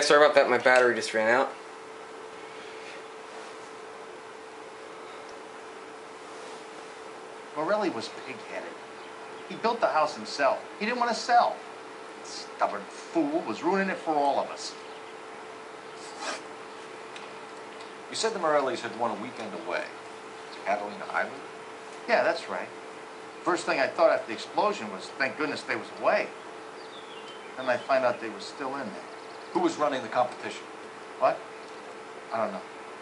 Sorry about that, my battery just ran out. Morelli was pig-headed. He built the house himself. He didn't want to sell. Stubborn fool was ruining it for all of us. You said the Morellis had won a weekend away. Catalina Island? Yeah, that's right. First thing I thought after the explosion was, thank goodness they was away. Then I find out they was still in there. Who was running the competition? What? I don't know.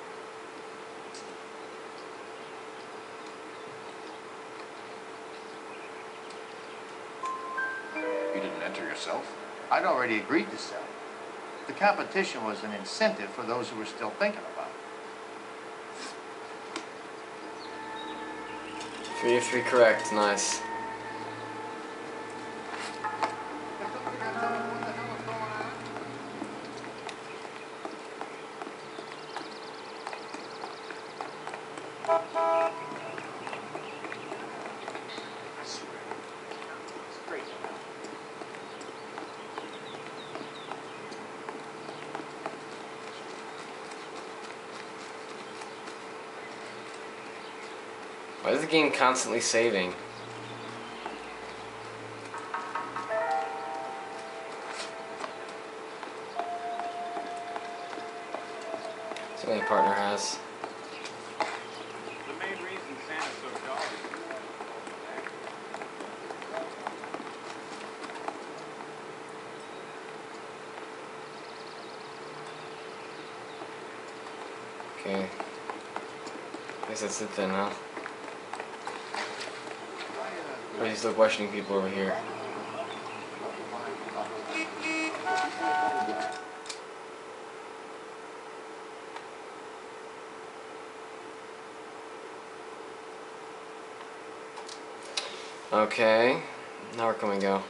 You didn't enter yourself? I'd already agreed to sell. The competition was an incentive for those who were still thinking about it. 3 of 3 correct, nice. Why is the game constantly saving? That's what my partner has. The main reason Santa's so jolly is Okay. I guess that's it then, huh? Or are you still questioning people over here? Okay. Now where can we go?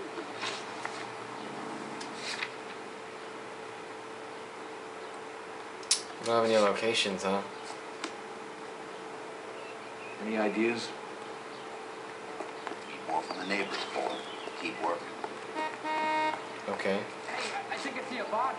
We don't have any locations, huh? Any ideas? More from the neighbors, Paul. Keep working. Okay. Hey, I think I see a body.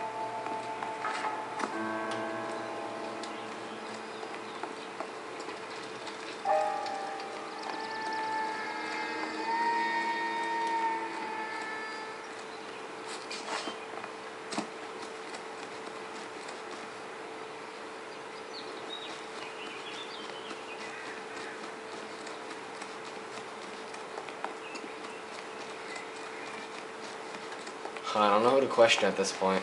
I don't know who to question at this point.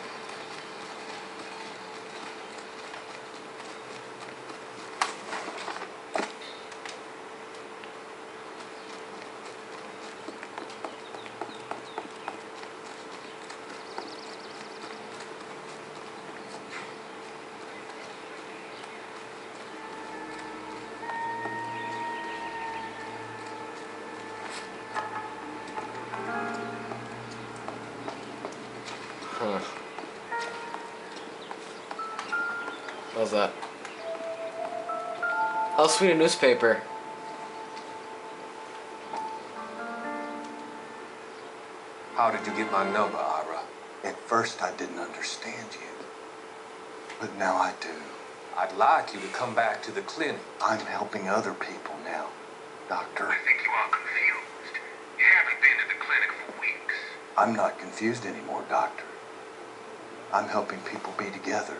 Huh. What's that? I'll sweet a newspaper. How did you get my number, Ira? At first I didn't understand you, but now I do. I'd like you to come back to the clinic. I'm helping other people now, Doctor. I think you are confused. You haven't been to the clinic for weeks. I'm not confused anymore, Doctor. I'm helping people be together.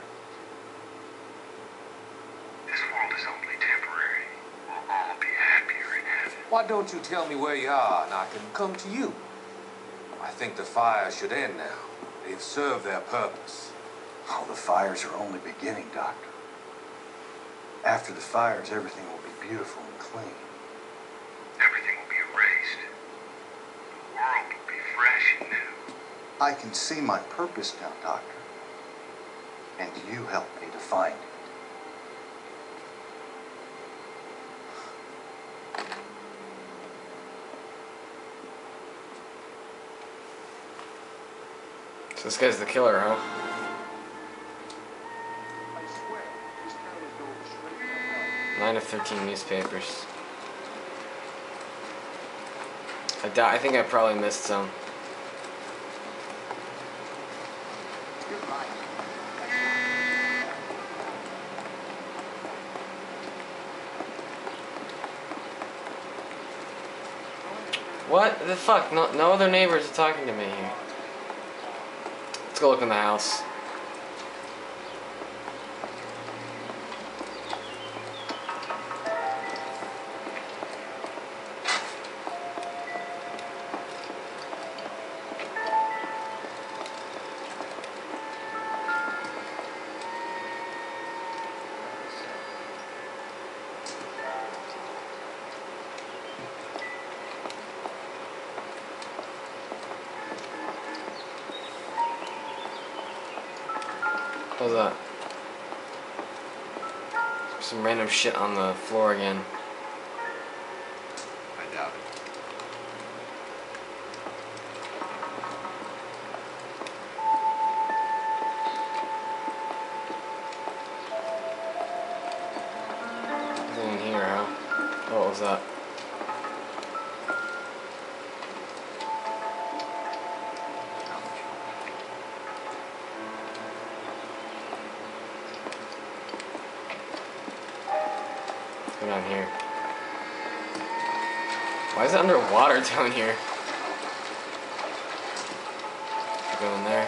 This world is only temporary. We'll all be happier in heaven. Why don't you tell me where you are and I can come to you? I think the fire should end now. They've served their purpose. Oh, the fires are only beginning, Doctor. After the fires, everything will be beautiful and clean. Everything will be erased. The world will be fresh and new. I can see my purpose now, Doctor. And you help me to find it. So this guy's the killer, huh? I swear, this town is going straight to hell. 9 of 13 newspapers. I think I probably missed some. You're right. What the fuck? No other neighbors are talking to me here. Let's go look in the house. What was that? Some random shit on the floor again. I doubt it. Nothing in here, huh? Oh, what was that? Let's go down here. Why is it underwater down here? Go in there.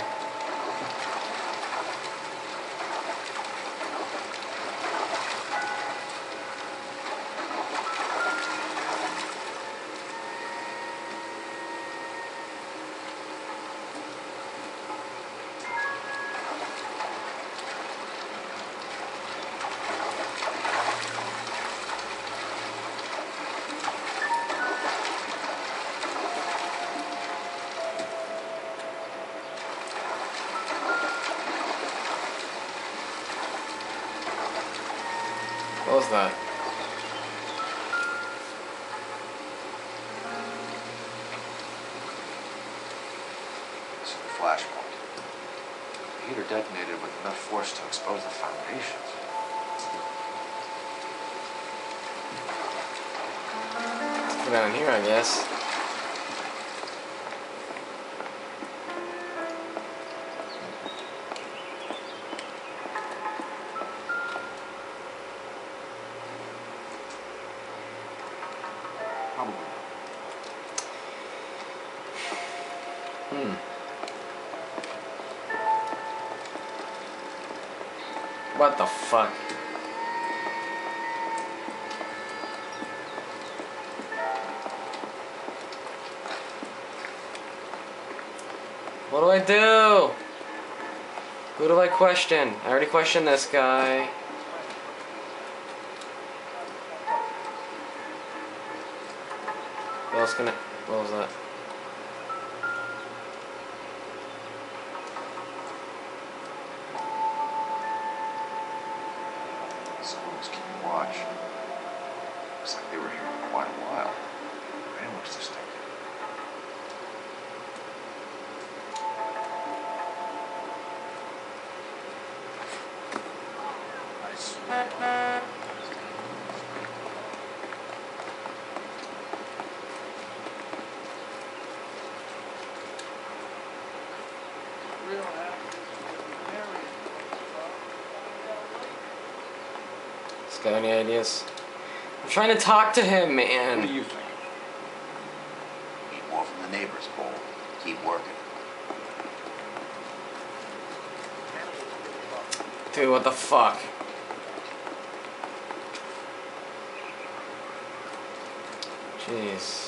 What was that? This is a flashpoint. The heater detonated with enough force to expose the foundations. Let's go down here, I guess. Probably. What the fuck? What do I do? Who do I question? I already questioned this guy. What else can I... What was that? Someone was keeping watch. Looks like they were here for quite a while. Man, looks distinct. Nice. This guy any ideas? I'm trying to talk to him, What do man. you think? Need more from the neighbors, Cole. Keep working. Dude, what the fuck? Jeez.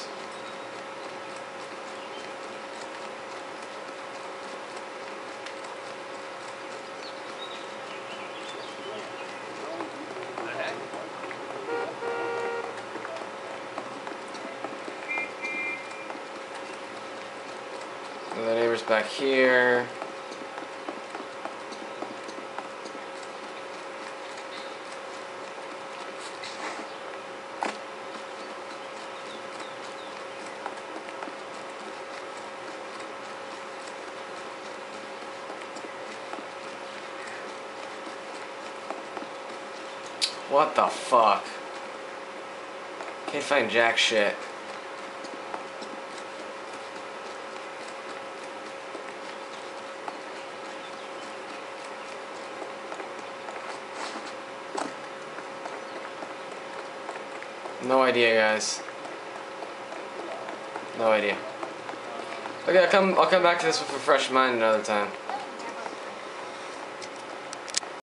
So the neighbor's back here. What the fuck? Can't find jack shit. No idea, guys. No idea. Okay, I'll come back to this with a fresh mind another time.